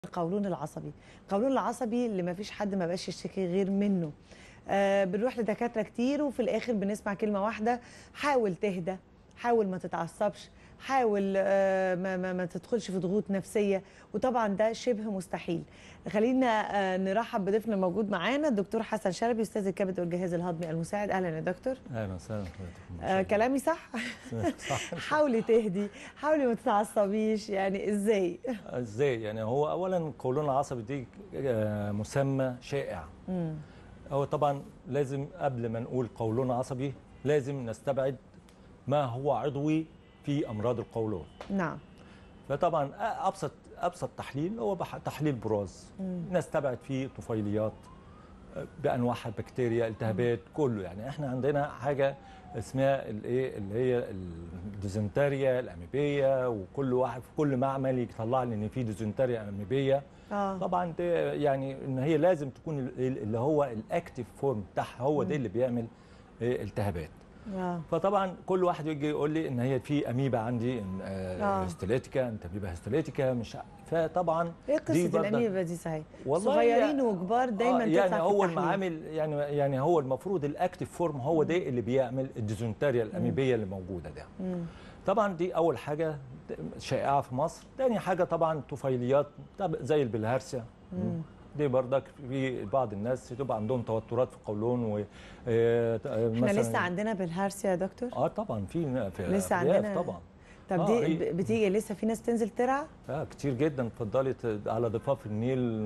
القولون العصبي. القولون العصبي اللي ما فيش حد ما بقاش يشتكي غير منه. بنروح لدكاترة كتير وفي الآخر بنسمع كلمة واحدة: حاول تهدى، حاول ما تتعصبش، حاول ما تدخلش في ضغوط نفسية، وطبعا ده شبه مستحيل. خلينا نرحب بضيفنا الموجود معانا الدكتور حسن شلبي، استاذ الكبد والجهاز الهضمي المساعد. اهلا يا دكتور. اهلا وسهلا بحضرتك. كلامي صح؟ صح. حاولي تهدي، حاولي ما تتعصبيش، يعني ازاي؟ ازاي يعني؟ هو اولا القولون العصبي دي مسمى شائع. هو طبعا لازم قبل ما نقول قولون عصبي لازم نستبعد ما هو عضوي في امراض القولون. نعم. فطبعا ابسط تحليل هو تحليل براز. نستبعد فيه طفيليات بانواعها، بكتيريا، التهابات، كله. يعني احنا عندنا حاجه اسمها الايه اللي هي الديزنتريا الاميبيه، وكل واحد في كل معمل يطلع لي ان في ديزنتريا اميبيه. طبعا ده يعني ان هي لازم تكون اللي هو الاكتيف فورم بتاعها هو ده اللي بيعمل التهابات. فطبعا كل واحد يجي يقول لي ان هي في اميبا عندي، هيستوليتيكا، انتاميبا هيستوليتيكا، مش فطبعا ايه قصه الاميبا دي؟ صحيح صغيرين وكبار دايما يعني تطلع هو في التحليل. المعامل يعني هو المفروض الاكتيف فورم هو ده اللي بيعمل الديزنتريا الاميبيه اللي موجوده ده. طبعا دي اول حاجه شائعه في مصر. تاني حاجه طبعا طفيليات زي البلهارسيا. دي برضك في بعض الناس تبقى عندهم توترات في القولون و احنا لسه عندنا بالهارسيا يا دكتور؟ طبعا في لسه عندنا طبعا. طب دي بتيجي لسه في ناس تنزل ترعى؟ كتير جدا. اتفضلي على ضفاف النيل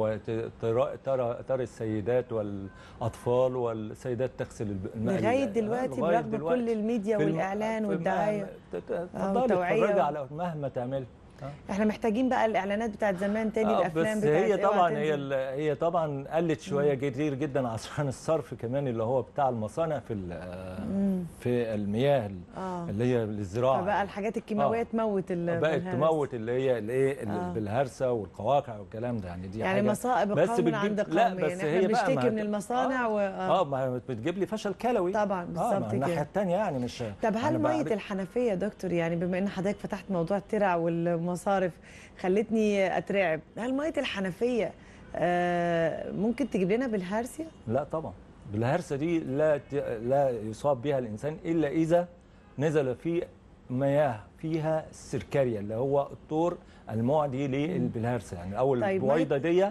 وترى السيدات والاطفال والسيدات تغسل الماء لغايه دلوقتي برغم كل الميديا والاعلان والدعايه. اتفضلي اتفرجي على مهما تعملي. احنا محتاجين بقى الاعلانات بتاعت زمان تاني، الافلام بس بتاعت هي طبعا هي طبعا قلت شويه كتير جدا عشان الصرف كمان اللي هو بتاع المصانع في المياه اللي هي للزراعه. فبقى الحاجات الكيماويه تموت بقت تموت اللي هي الايه بالهرسه والقواقع والكلام ده. يعني دي يعني حاجه مصائب القوم عند قوم. لا بس يعني احنا بنشتكي من المصانع ما بتجيب لي فشل كلوي طبعا. بالظبط كده. الناحيه الثانيه يعني مش. طب هل ميه الحنفيه يا دكتور، يعني بما ان حضرتك فتحت موضوع الترع والمصارف خلتني اترعب، هل ميه الحنفيه ممكن تجيب لنا بالهارسيا؟ لا طبعا. بالهارسيا دي لا يصاب بها الانسان الا اذا نزل في مياه فيها السركاريا اللي هو الطور المعدي للبلهارسيا. يعني اول البويضه دي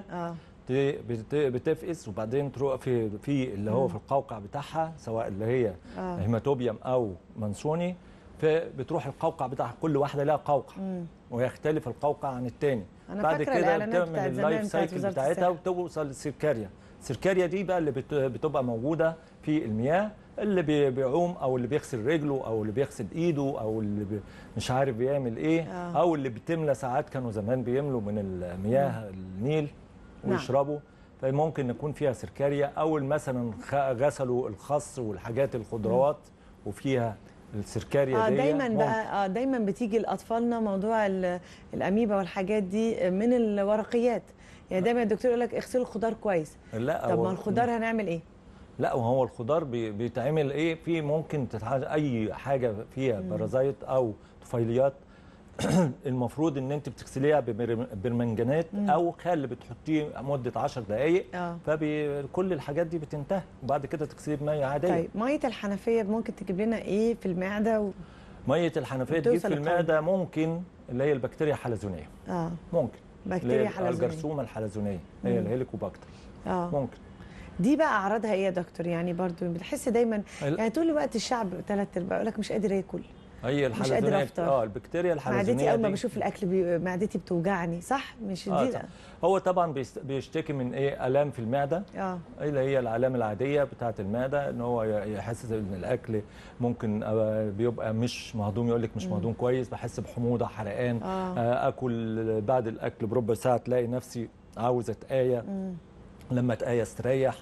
بتفقس وبعدين تروح في اللي هو في القوقع بتاعها، سواء اللي هي هيماتوبيوم او منسوني، فبتروح القوقع بتاعها. كل واحده لها قوقع ويختلف القوقع عن الثاني. بعد كده بتعمل اللايف سايكل بتاعتها وتوصل للسركاريا. السركاريا دي بقى اللي بتبقى موجوده في المياه، اللي بيعوم او اللي بيغسل رجله او اللي بيغسل ايده او اللي مش عارف بيعمل ايه، او اللي بتملى. ساعات كانوا زمان بيملوا من المياه النيل ويشربوا، فممكن يكون فيها سركاريا. او مثلا غسلوا الخس والحاجات الخضروات وفيها السركاريا دي. دايما بقى دايما بتيجي لاطفالنا موضوع الاميبا والحاجات دي من الورقيات. يعني دايما الدكتور يقول لك اغسلوا الخضار كويس. لا طب ما الخضار هنعمل ايه؟ لا، وهو الخضار بيتعمل ايه؟ في ممكن اي حاجه فيها بارازيت او طفيليات المفروض ان انت بتغسليها ببرمنجانات او خل بتحطيه مده 10 دقائق، فكل الحاجات دي بتنتهي وبعد كده تغسليه بميه عاديه. طيب ميه الحنفيه ممكن تجيب لنا ايه في المعده ميه الحنفيه تجيب في المعده ممكن اللي هي البكتيريا الحلزونيه. ممكن بكتيريا حلزونيه، الجرثومه الحلزونيه هي الهيليكوباكتر. ممكن. دي بقى اعراضها ايه يا دكتور؟ يعني برضو بتحس دايما يعني طول الوقت الشعب 3/4 يقول لك مش قادر ياكل، هي الحلزونيه. البكتيريا البكتيريا الحلزونيه معدتي اول ما بشوف الاكل معدتي بتوجعني، صح؟ مش دي هو طبعا بيشتكي من ايه؟ الام في المعده. اللي هي الالام العاديه بتاعه المعده، ان هو يحس ان الاكل ممكن بيبقى مش مهضوم، يقول لك مش مهضوم كويس، بحس بحموضه، حرقان. اكل بعد الاكل بربع ساعه تلاقي نفسي عاوز اتقايا. لما اتقايا استريح.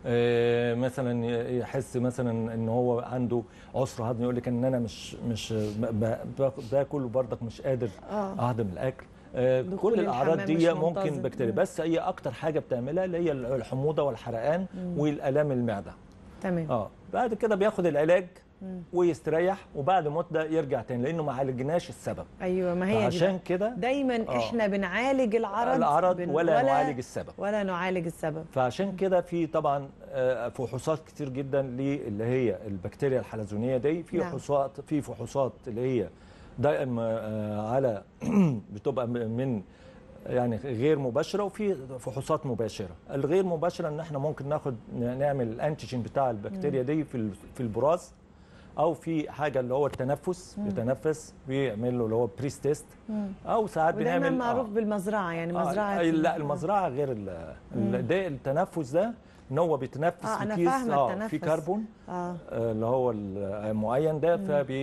مثلا يحس مثلا ان هو عنده عسر هضم، يقول لك ان انا مش باكل وبرضك مش قادر اهضم الاكل. كل الاعراض دي ممكن بكتيريا. بس هي اكتر حاجه بتعملها اللي هي الحموضه والحرقان والالام المعده. تمام. بعد كده بياخد العلاج ويستريح، وبعد مده يرجع تاني لانه ما عالجناش السبب. ايوه، ما هي عشان كده دايما احنا بنعالج العرض ولا نعالج السبب. ولا نعالج السبب. فعشان كده في طبعا فحوصات كتير جدا اللي هي البكتيريا الحلزونيه دي. في فحوصات اللي هي دائما على بتبقى من يعني غير مباشره، وفي فحوصات مباشره. الغير مباشره ان احنا ممكن نعمل الانتيجين بتاع البكتيريا دي في البراز، او في حاجه اللي هو التنفس، بيتنفس بيعمل له اللي هو بريس تيست، او ساعات بنعمل ودايما معروف بالمزرعه، يعني مزرعه لا المزرعه غير ده التنفس ده ان هو بيتنفس في كيس في كربون اللي هو المعين ده،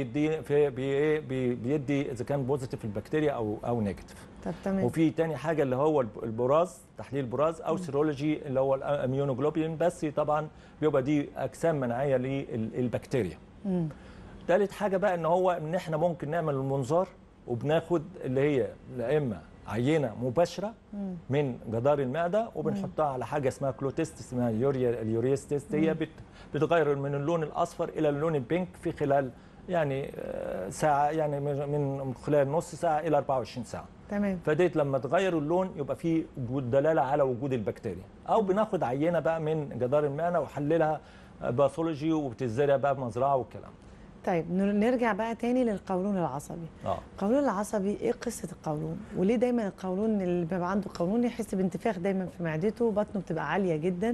بيدي اذا كان بوزيتيف البكتيريا او نيجاتيف. طب تمام. وفي تاني حاجه اللي هو البراز، تحليل البراز، او سيرولوجي اللي هو الاميونوجلوبولين، بس طبعا بيبقى دي اجسام مناعيه للبكتيريا. ثالث حاجه بقى ان احنا ممكن نعمل المنظار، وبناخد اللي هي لا اما عينه مباشره من جدار المعده، وبنحطها على حاجه اسمها كلو تيست، اسمها اليورياس تيست. هي بتغير من اللون الاصفر الى اللون البينك في خلال يعني ساعه، يعني من خلال نص ساعه الى 24 ساعه. تمام. فديت لما تغير اللون يبقى في دلاله على وجود البكتيريا. او بناخد عينه بقى من جدار المعده وحللها باثولوجي، وبتزرع بقى بمزرعه والكلام. طيب نرجع بقى تاني للقولون العصبي. القولون العصبي، ايه قصه القولون؟ وليه دايما القولون اللي بيبقى عنده قولون يحس بانتفاخ دايما في معدته، وبطنه بتبقى عاليه جدا،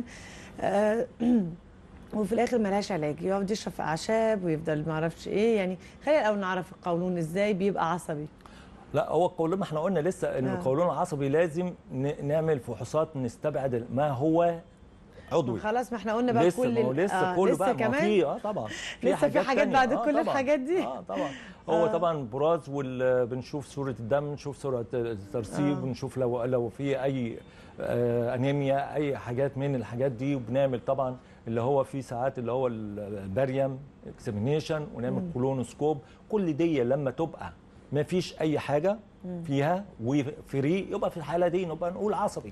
وفي الاخر ملهاش علاج، يقعد يشرب في اعشاب ويفضل ما اعرفش ايه. يعني خلينا الاول نعرف القولون ازاي بيبقى عصبي. لا، هو القولون ما احنا قلنا لسه ان القولون العصبي لازم نعمل فحوصات نستبعد ما هو عضوي. خلاص، ما احنا قلنا بقى لسه كله بقى كمان في طبعا لسه في حاجات بعد كل الحاجات دي. طبعا هو طبعا براز، بنشوف صوره الدم، نشوف صوره الترسيب، ونشوف لو في اي انيميا، اي حاجات من الحاجات دي. وبنعمل طبعا اللي هو في ساعات اللي هو الباريوم اكزامينيشن، ونعمل كولونوسكوب. كل دي لما تبقى ما فيش اي حاجه فيها وفري، يبقى في الحاله دي نبقى نقول عصبي.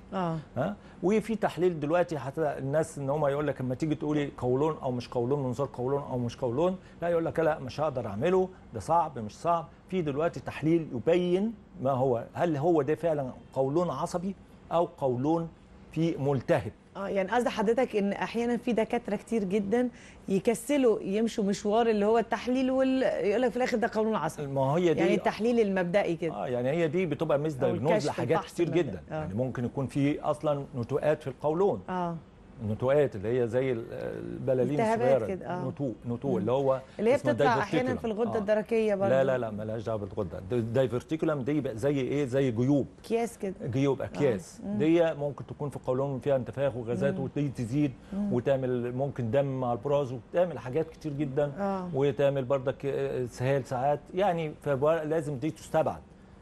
وفي تحليل دلوقتي حتى الناس ان هم يقول لك لما تيجي تقولي قولون او مش قولون، منظار قولون او مش قولون، لا يقول لك لا مش هقدر اعمله، ده صعب مش صعب. في دلوقتي تحليل يبين ما هو، هل هو ده فعلا قولون عصبي او قولون في ملتهب. يعني قصد حضرتك ان احيانا في دكاتره كتير جدا يكسلوا يمشوا مشوار اللي هو التحليل، يقول لك في الاخر ده قولون عصبي. ما هي دي يعني التحليل المبدئي كده. يعني هي دي بتبقى ميز دايجنوز لحاجات كتير جدا. يعني ممكن يكون في اصلا نتوءات في القولون. النتوءات اللي هي زي البلالين الصغيره، نتوء اللي هي بتطلع احيانا في الغده الدرقيه برضه. لا مالهاش دعوه بالغده. الدايفرتيكولم دي زي ايه، زي جيوب، اكياس كده، جيوب اكياس. دي ممكن تكون في القولون فيها انتفاخ وغازات، ودي تزيد وتعمل ممكن دم مع البراز، وتعمل حاجات كتير جدا. وتعمل برضك اسهال ساعات، يعني فلازم دي تستبعد.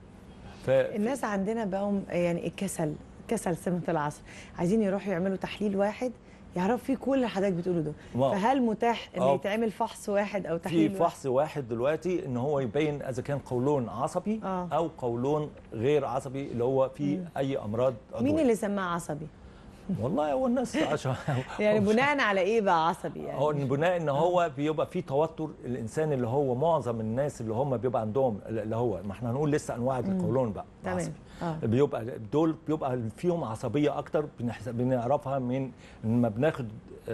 الناس عندنا بقوا يعني كسل سمة العصر، عايزين يروحوا يعملوا تحليل واحد يعرفوا فيه كل اللي حضرتك بتقوله ده. فهل متاح ان يتعمل فحص واحد او تحليل في فحص واحد دلوقتي ان هو يبين اذا كان قولون عصبي او قولون غير عصبي، اللي هو فيه اي امراض عضويه. مين اللي سماه عصبي؟ والله هو الناس عشان يعني بناء على ايه بقى عصبي؟ يعني هو بناء ان هو بيبقى فيه توتر. الانسان اللي هو معظم الناس اللي هم بيبقى عندهم اللي هو، ما احنا هنقول لسه انواع القولون بقى تمام. بيبقى دول بيبقى فيهم عصبيه اكتر، بنعرفها من لما بناخد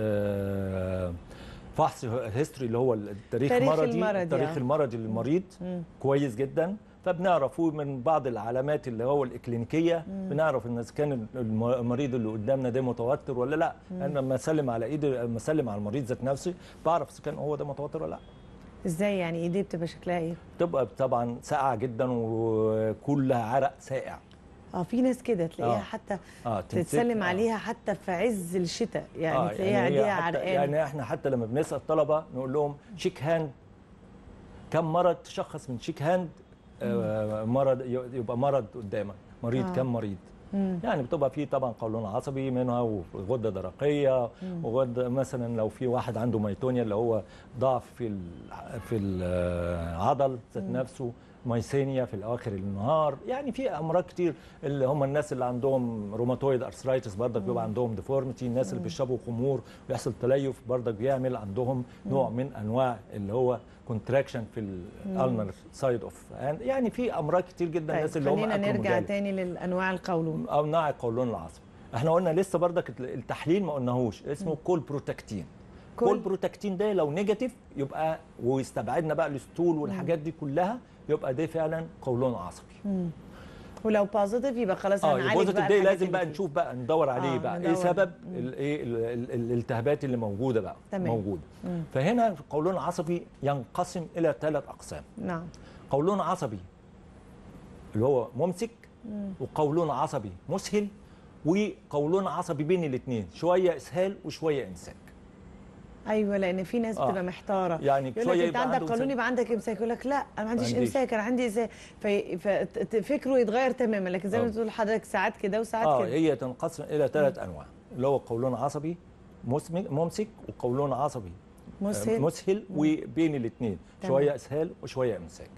فحص هيستوري اللي هو التاريخ المرضي للمريض كويس جدا. فبنعرفه من بعض العلامات اللي هو الاكلينيكيه، بنعرف ان اذا كان المريض اللي قدامنا ده متوتر ولا لا. انا لما اسلم على ايدي، لما اسلم على المريض ذات نفسي، بعرف اذا كان هو ده متوتر ولا لا. ازاي يعني؟ ايديه بتبقى شكلها ايه؟ بتبقى طبعا ساقعه جدا وكلها عرق ساقع. في ناس كده تلاقيها حتى تتسلم عليها حتى في عز الشتاء، يعني تلاقيها ايديها عرقانه. يعني احنا حتى لما بنسال الطلبه نقول لهم شيك هاند، كم مرض تشخص من شيك هاند مرض يبقى مرض قدامك، مريض كم مريض. يعني بتبقى فيه طبعا قولون عصبي منها، وغده درقيه، وغده مثلا لو في واحد عنده ميتونيا اللي هو ضعف في العضل ذات نفسه، مايسينيا في اواخر النهار، يعني في امراض كتير. اللي هم الناس اللي عندهم روماتويد ارثرايتس برضك بيبقى عندهم ديفورميتي، الناس اللي بيشربوا خمور ويحصل تليف برضك بيعمل عندهم نوع من انواع اللي هو كونتراكشن في الالنر سايد اوف، يعني في امراض كتير جدا. طيب الناس اللي هم خلينا اكلوا نرجع مجالي تاني للانواع القولون. او انواع القولون العصبي. احنا قلنا لسه برضك التحليل ما قلناهوش، اسمه كول بروتاكتين. كول بروتاكتين ده لو نيجاتيف يبقى، واستبعدنا بقى الستول والحاجات دي كلها، يبقى ده فعلا قولون عصبي. ولو بوزيتيف يبقى خلاص هنعالج البوزيتيف بقى ده الحاجات لازم اللي بقى فيه. نشوف بقى ندور عليه بقى ايه سبب الايه الالتهابات اللي موجوده بقى. تمام. موجوده. فهنا القولون العصبي ينقسم الى 3 اقسام. نعم. قولون عصبي اللي هو ممسك، وقولون عصبي مسهل، وقولون عصبي بين الاثنين، شويه اسهال وشويه امساك. ايوه، لان في ناس بتبقى محتاره، يعني يقول شويه لك انت يبقى عندك عنده قولون يبقى عندك امساك، يقول لك لا انا ما عنديش امساك، انا عندي اسهال، ففكره يتغير تماما. لكن زي ما بتقول حضرتك ساعات كده وساعات كده. هي تنقسم الى 3 انواع، اللي هو قولون عصبي ممسك، وقولون عصبي مسهل وبين الاثنين شويه اسهال وشويه امساك.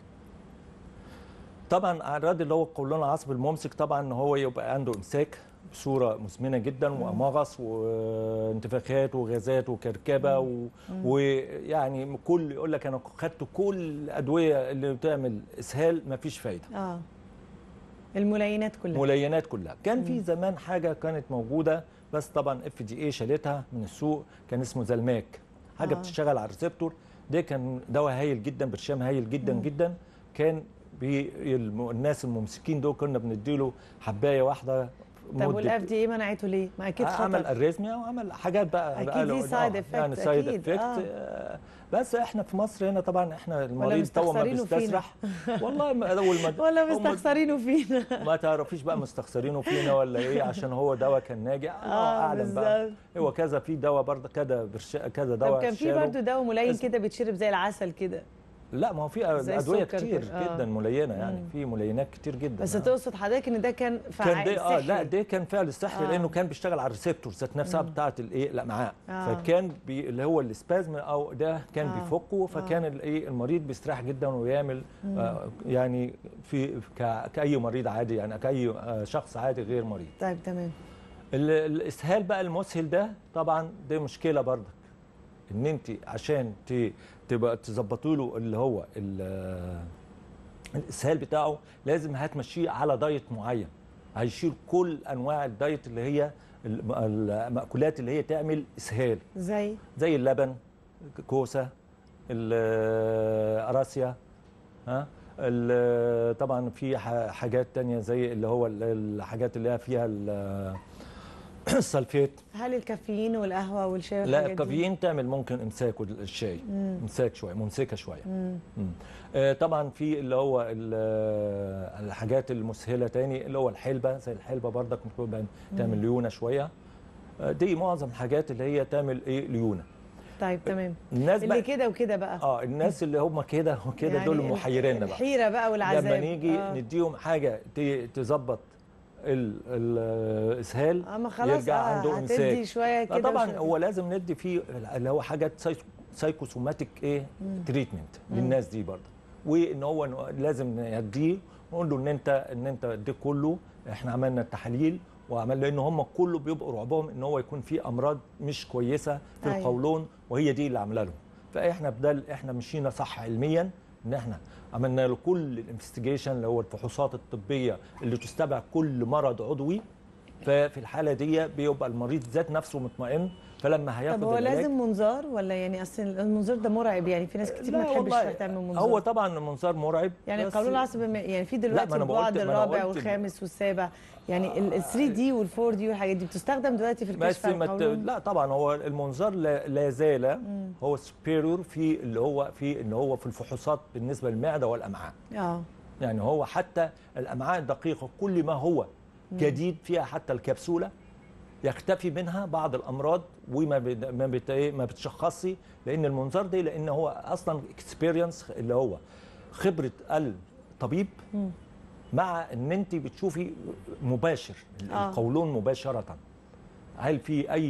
طبعا اعراض اللي هو القولون العصبي الممسك طبعا ان هو يبقى عنده امساك بصوره مزمنه جدا، ومغص وانتفاخات وغازات وكركبه ويعني كل يقول لك انا خدت كل الادويه اللي بتعمل اسهال ما فيش فايده. الملينات كلها. الملينات كلها. كان في زمان حاجه كانت موجوده بس طبعا FDA شالتها من السوق، كان اسمه زلماك، حاجه بتشتغل على الريسبتور. ده كان دواء هايل جدا، برشام هايل جدا جدا. كان الناس الممسكين دول كنا بنديله حبايه واحده. طب والFDA منعته ليه؟ ما اكيد خطر. عمل اريزميا وعمل حاجات بقى اكيد ليه سايد افكت. يعني سايد افكت. بس احنا في مصر هنا طبعا احنا المريض تو ما بيستسرح. والله ولا مستخسرينه فينا. ما تعرفيش بقى مستخسرينه فينا ولا ايه، عشان هو دواء كان ناجح. الله اعلم بقى. هو كذا في دواء برضه كذا دواء. طب كان في برضه دواء ملين كده بيتشرب زي العسل كده. لا ما هو في ادويه كتير جدا ملينه، يعني في ملينات كتير جدا. بس تقصد حضرتك ان ده كان فعال سحري؟ لا ده كان فعل سحري لانه كان بيشتغل على الريسبتور ذات نفسها بتاعه الايه الامعاء. فكان اللي هو السبازم او ده كان بيفكه، فكان الايه المريض بيستريح جدا ويعمل يعني في كاي مريض عادي، يعني كاي شخص عادي غير مريض. طيب تمام. الاسهال بقى المسهل ده طبعا ده مشكله برضك، ان انت عشان تبقى تظبطوا له اللي هو الاسهال بتاعه لازم هتمشيه على دايت معين، هيشيل كل انواع الدايت اللي هي المأكولات اللي هي تعمل اسهال، زي اللبن، كوسه، القراصية، طبعا في حاجات تانية زي اللي هو الحاجات اللي هي فيها السلفيت. هل الكافيين والقهوه والشاي لا الكافيين تعمل ممكن امساك، والشاي امساك شويه، ممسكه شويه. طبعا في اللي هو الحاجات المسهله تاني اللي هو الحلبه، زي الحلبه برضك ممكن تعمل ليونه شويه. دي معظم الحاجات اللي هي تعمل ايه ليونه. طيب تمام. الناس اللي كده وكده بقى الناس اللي هم كده وكده يعني دول محيريننا بقى، الحيره بقى والعذاب. لما نيجي نديهم حاجه تظبط الاسهال يرجع عنده امساك شويه كده. طبعا هو لازم ندي فيه اللي هو حاجات سايكوسوماتيك تريتمنت للناس دي برضه، وان هو لازم نديه ونقول له ان انت ده كله احنا عملنا التحاليل وعمل، لان هم كله بيبقوا رعبهم ان هو يكون في امراض مش كويسه في القولون، وهي دي اللي عامله لهم. فاحنا احنا مشينا صح علميا، ان احنا عملنا له كل الانفستيجيشن اللي هو الفحوصات الطبيه اللي تستبع كل مرض عضوي. ففي الحاله دي بيبقى المريض ذات نفسه مطمئن، فلما هياخد طب هو لازم منظار ولا يعني اصل المنظار ده مرعب؟ يعني في ناس كتير ما تحبش تعمل منظار. هو طبعا المنظار مرعب، يعني القولون العصبي يعني في دلوقتي البعد الرابع والخامس والسابع، يعني ال 3 دي وال 4 دي والحاجات دي بتستخدم دلوقتي في الكشف عن القولون. لا طبعا هو المنظار لا زال هو سبيريور في اللي هو في الفحوصات بالنسبه للمعده والامعاء. يعني هو حتى الامعاء الدقيقه كل ما هو جديد فيها، حتى الكبسوله يختفي منها بعض الامراض وما ما بتشخصي، لان المنظار ده لان هو اصلا اكسبيرينس اللي هو خبره الطبيب مع ان انت بتشوفي مباشر القولون مباشره، هل في اي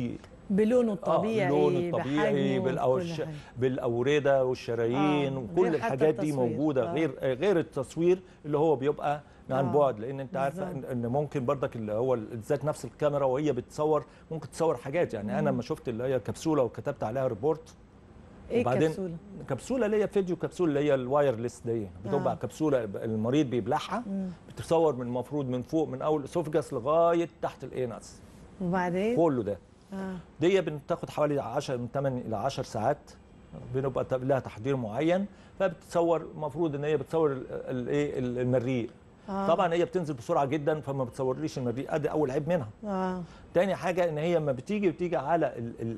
بلونه الطبيعي، بلونه الطبيعي، بالاورده والشرايين وكل الحاجات دي موجوده، غير التصوير اللي هو بيبقى عن بعد، لان انت عارفه ان ممكن برضك اللي هو ذات نفس الكاميرا وهي بتصور ممكن تصور حاجات. يعني انا لما شفت اللي هي كبسوله وكتبت عليها ريبورت. ايه كبسوله؟ كبسوله اللي هي فيديو كبسوله اللي هي الوايرلس دي، بتبقى كبسوله المريض بيبلعها، بتصور من المفروض من فوق من اول الاسوفجاس لغايه تحت الانس، وبعدين كله ده. دي بتاخد حوالي 10 من 8 الى 10 ساعات، بنبقى لها تحضير معين، فبتصور المفروض ان هي بتصور الايه المريء. طبعا هي بتنزل بسرعه جدا فما بتصورليش المريء، ادي اول عيب منها. تاني حاجه ان هي لما بتيجي على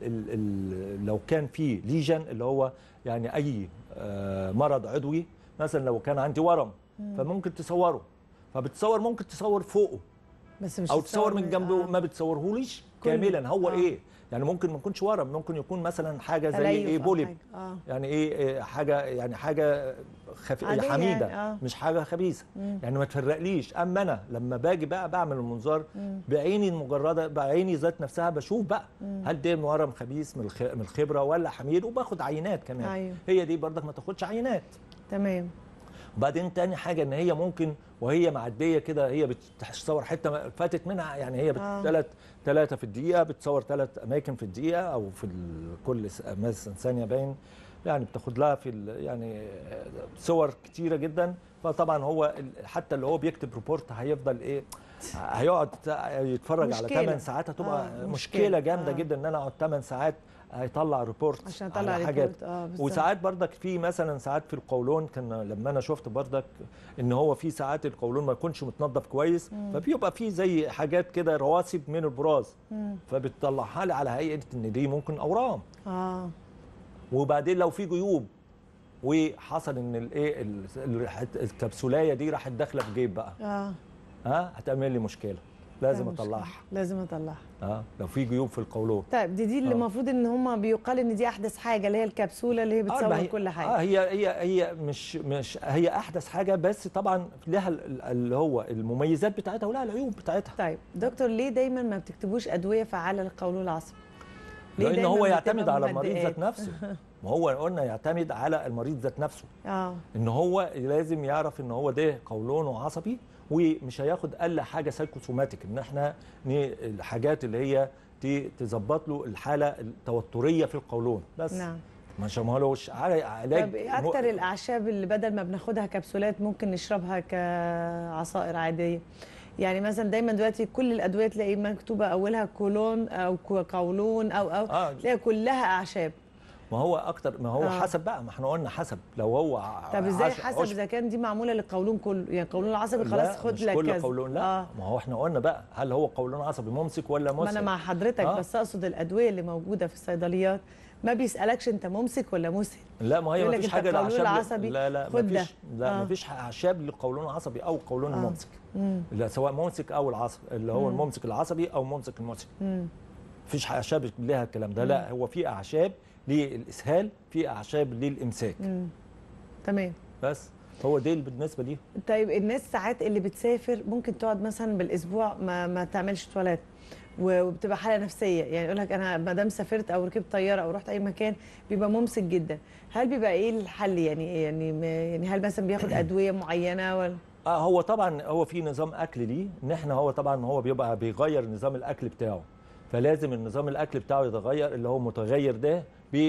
لو كان في ليجن اللي هو يعني اي مرض عضوي، مثلا لو كان عندي ورم فممكن تصوره، فبتصور ممكن تصور فوقه بس مش او تصور من جنبه، ما بتصورهوليش كاملا هو ايه. يعني ممكن ما يكونش ورم، ممكن يكون مثلا حاجه زي ايه بوليب، يعني ايه حاجه يعني حاجه حميده مش حاجه خبيثه، يعني ما تفرقليش. اما انا لما باجي بقى بعمل المنظار بعيني المجرده، بعيني ذات نفسها بشوف بقى هل ده ورم خبيث من الخبره ولا حميد، وباخد عينات كمان. هي دي برضك ما تاخدش عينات. تمام. وبعدين تاني حاجه ان هي ممكن وهي معديه كده هي بتصور حته فاتت منها، يعني هي ثلاثه في الدقيقه، بتصور 3 اماكن في الدقيقه او في كل مثلا ثانيه باين، يعني بتاخد لها في يعني صور كتيره جدا. فطبعا هو حتى اللي هو بيكتب ريبورت هيفضل ايه، هيقعد يتفرج على 8 ساعات، هتبقى مشكله جامده جدا ان انا اقعد 8 ساعات هيطلع ريبورت عشان اطلع حاجات. وساعات برضك في مثلا ساعات في القولون، كان لما انا شفت برضك ان هو في ساعات القولون ما يكونش متنظف كويس، فبيبقى في زي حاجات كده رواسب من البراز، فبتطلعها لي على هيئه ان دي ممكن اورام. وبعدين لو في جيوب وحصل ان الايه الكبسولايه دي راحت داخله في جيب بقى، هتعمل لي مشكله، لازم اطلعها. لو في جيوب في القولون. طيب دي اللي المفروض ان هم بيقال ان دي احدث حاجه، اللي هي الكبسوله اللي هي بتصور كل حاجه. هي مش هي احدث حاجه، بس طبعا لها اللي هو المميزات بتاعتها ولها العيوب بتاعتها. طيب دكتور، ليه دايما ما بتكتبوش ادويه فعاله للقولون العصبي؟ لان هو يعتمد على المريض ذات نفسه. ما هو قلنا يعتمد على المريض ذات نفسه. ان هو لازم يعرف ان هو ده قولونه عصبي، ومش هياخد اقل حاجه سايكوسوماتيك، ان احنا الحاجات اللي هي تظبط له الحاله التوتريه في القولون بس. نعم. مش مالوش علاج. طب اكتر الاعشاب اللي بدل ما بناخدها كبسولات ممكن نشربها كعصائر عاديه؟ يعني مثلا دايما دلوقتي كل الادويه تلاقي مكتوبه اولها كولون او قولون او تلاقي كلها اعشاب. ما هو اكتر، ما هو حسب بقى، ما احنا قلنا حسب. لو هو طب ازاي حسب اذا كان دي معموله للقولون كله؟ يعني القولون العصبي خلاص خد لك كذا. قولون لا. ما هو احنا قلنا بقى هل هو قولون عصبي ممسك ولا مسهل؟ ما انا مع حضرتك بس اقصد الادويه اللي موجوده في الصيدليات ما بيسالكش انت ممسك ولا مسهل. لا، ما هي ما فيش حاجه للاعشاب. لا ما فيش اعشاب للقولون العصبي او قولون الممسك. لا، سواء ممسك او العصبي اللي هو الممسك العصبي او ممسك المسهل. مفيش اعشاب لها الكلام ده. لا، هو في اعشاب للاسهال، في اعشاب للامساك. تمام. بس هو ده بالنسبه ليه. طيب الناس ساعات اللي بتسافر ممكن تقعد مثلا بالاسبوع ما تعملش تواليت، وبتبقى حاله نفسيه، يعني يقول لك انا ما دام سافرت او ركبت طياره او رحت اي مكان بيبقى ممسك جدا، هل بيبقى ايه الحل؟ يعني هل مثلا بياخد ادويه معينه ولا؟ هو طبعا هو في نظام اكل ليه، ان احنا هو طبعا هو بيبقى بيغير نظام الاكل بتاعه، فلازم النظام الاكل بتاعه يتغير، اللي هو متغير ده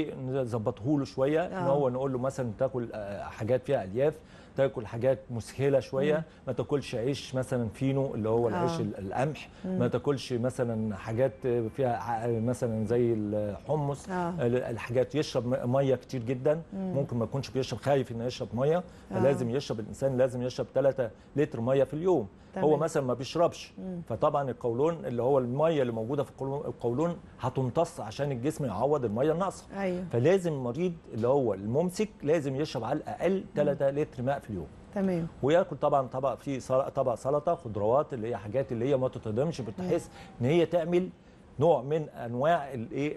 بنظبطه له شويه. ان هو نقول له مثلا تاكل حاجات فيها الياف، تاكل حاجات مسهله شويه، ما تاكلش عيش مثلا فينو اللي هو العيش القمح، ما تاكلش مثلا حاجات فيها مثلا زي الحمص، الحاجات. يشرب ميه كتير جدا، ممكن ما يكونش بيشرب، خايف انه يشرب ميه، فلازم يشرب الانسان لازم يشرب 3 لتر ميه في اليوم. هو مثلا ما بيشربش، فطبعا القولون اللي هو الميه اللي موجوده في القولون هتمتص عشان الجسم يعوض الميه الناقصه. فلازم المريض اللي هو الممسك لازم يشرب على الاقل 3 لتر ماء في اليوم. تمام. وياكل طبعا طبق سلطه، خضروات، اللي هي حاجات اللي هي ما تتهضمش، بتحس ان هي تعمل نوع من انواع الايه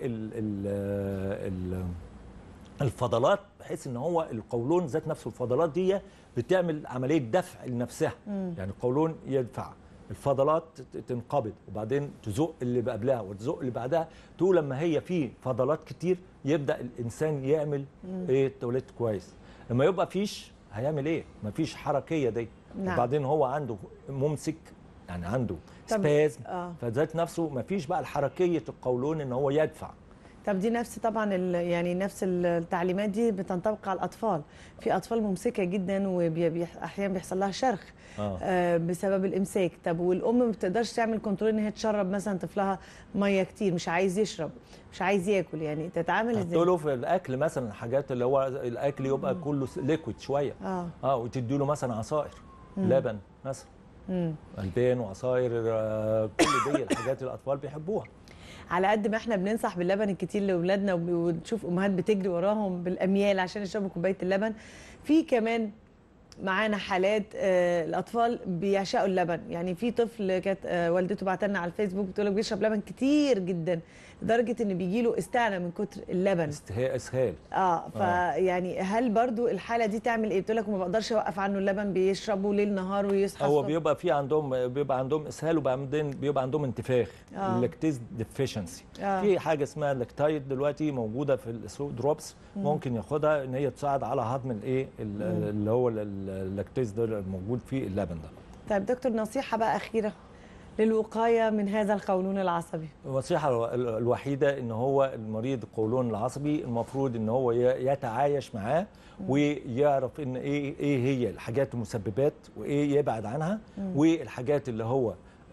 الفضلات، بحيث ان هو القولون ذات نفسه الفضلات دي بتعمل عمليه دفع لنفسها. يعني القولون يدفع الفضلات تنقبض وبعدين تزق اللي قبلها وتزق اللي بعدها، طول لما هي في فضلات كتير يبدا الانسان يعمل ايه التواليت كويس. لما يبقى فيش هيعمل ايه؟ مفيش حركيه دي. نعم. وبعدين هو عنده ممسك، يعني عنده سبازم، آه. فذات نفسه مفيش بقى الحركيه القولون ان هو يدفع. طب دي نفس طبعا يعني نفس التعليمات دي بتنطبق على الاطفال. في اطفال ممسكه جدا واحيانا بيحصل لها شرخ بسبب الامساك. طب والام ما بتقدرش تعمل كنترول ان هي تشرب مثلا طفلها ميه كتير، مش عايز يشرب، مش عايز ياكل، يعني تتعامل ازاي؟ تحط له في الاكل مثلا حاجات اللي هو الاكل يبقى كله ليكويد شويه، وتدي له مثلا عصائر، لبن مثلا، البان وعصائر، كل دي الحاجات اللي الاطفال بيحبوها. على قد ما احنا بننصح باللبن الكتير لاولادنا ونشوف امهات بتجري وراهم بالاميال عشان يشربوا كوبايه اللبن، في كمان معانا حالات الاطفال بيعشقوا اللبن. يعني في طفل كانت والدته بعت لنا على الفيسبوك بتقول لك بيشرب لبن كتير جدا لدرجه ان بيجي له استعانه من كتر اللبن، اسهال. فيعني هل برضو الحاله دي تعمل ايه؟ بتقول لك ما بقدرش اوقف عنه اللبن، بيشربه ليل نهار ويصحى هو بيبقى في عندهم اسهال، وبعدين بيبقى عندهم انتفاخ، اللاكتيز ديفيشنسي. في حاجه اسمها لاكتايد دلوقتي موجوده في السوق دروبس، ممكن ياخدها ان هي تساعد على هضم الايه اللي هو اللاكتيز ده الموجود في اللبن ده. طيب دكتور، نصيحه بقى اخيره للوقايه من هذا القولون العصبي. النصيحه الوحيده ان هو المريض القولون العصبي المفروض ان هو يتعايش معاه ويعرف ان ايه هي الحاجات المسببات وايه يبعد عنها، والحاجات اللي هو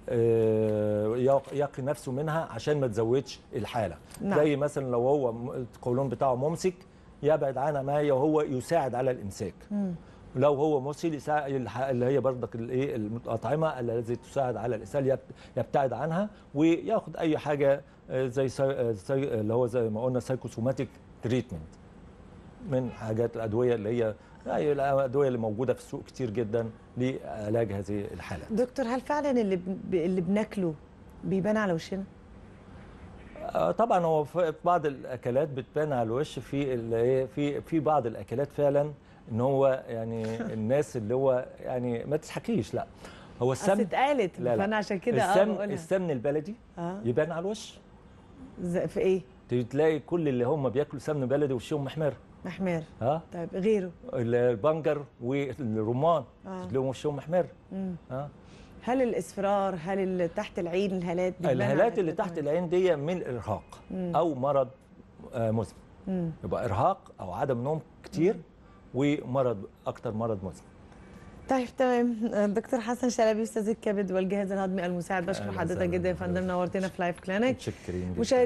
يقي نفسه منها عشان ما تزودش الحاله. نعم. زي مثلا لو هو القولون بتاعه ممسك يبعد عنها ما هو يساعد على الامساك. لو هو مسهل اللي هي برضك الايه الاطعمه التي تساعد على الاسهال يبتعد عنها، وياخد اي حاجه زي اللي هو زي ما قلنا سايكوسوماتيك تريتمنت من حاجات الادويه اللي هي الادويه اللي موجوده في السوق كتير جدا لعلاج هذه الحالات. دكتور، هل فعلا اللي بناكله بيبان على وشنا؟ طبعا هو في بعض الاكلات بتبان على الوش، في بعض الاكلات فعلا ان هو يعني الناس اللي هو يعني ما تضحكيش، لا هو السمن اتقالت، فانا عشان كده السمن البلدي يبان على الوش. في ايه؟ تلاقي كل اللي هم بياكلوا سمن بلدي وشهم محمر. طيب غيره؟ البنجر والرمان تلاقيهم وشهم محمر. هل الاصفرار، هل اللي تحت العين، الهالات اللي تحت العين دي من الارهاق او مرض مزمن. يبقى ارهاق او عدم نوم كتير ومرض، اكتر مرض مزمن. طيب تمام. دكتور حسن شلبي، استاذ الكبد والجهاز الهضمي المساعد، بشكر حضرتك جدا يا فندم، نورتنا في لايف كلينيك. متشكرين جدا.